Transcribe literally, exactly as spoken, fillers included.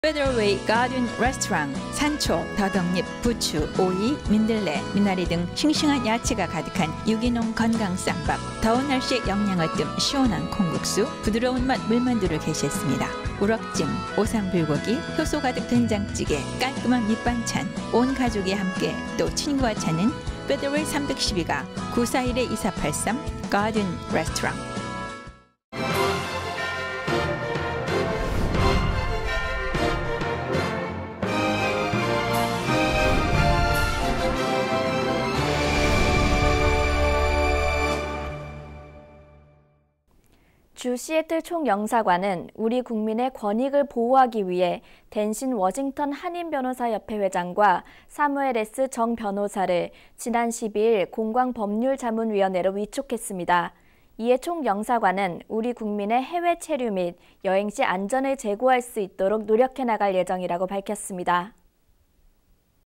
페더럴웨이 가든 레스토랑, 산초, 더덕잎, 부추, 오이, 민들레, 미나리 등 싱싱한 야채가 가득한 유기농 건강 쌈밥, 더운 날씨에 영양을 뜸 시원한 콩국수, 부드러운 맛 물만두를 게시했습니다. 우럭찜, 오삼불고기, 효소 가득 된장찌개, 깔끔한 밑반찬, 온 가족이 함께 또 친구와 찾는 페더럴웨이 삼백십이가 구사일 이사팔삼 가든 레스토랑. 주 시애틀 총영사관은 우리 국민의 권익을 보호하기 위해 댄신 워싱턴 한인변호사협회 회장과 사무엘 에스 정 변호사를 지난 십이일 공광법률자문위원회로 위촉했습니다. 이에 총영사관은 우리 국민의 해외 체류 및 여행 시 안전을 제고할 수 있도록 노력해 나갈 예정이라고 밝혔습니다.